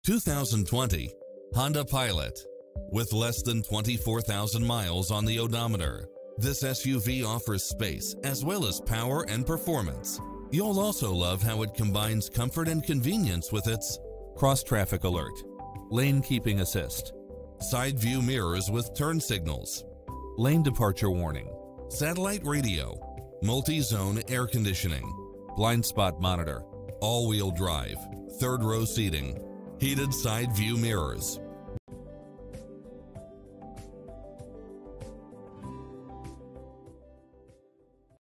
2020 Honda Pilot. With less than 24,000 miles on the odometer, this SUV offers space as well as power and performance. You'll also love how it combines comfort and convenience with its cross-traffic alert, lane keeping assist, side view mirrors with turn signals, lane departure warning, satellite radio, multi-zone air conditioning, blind spot monitor, all-wheel drive, third row seating, heated side view mirrors,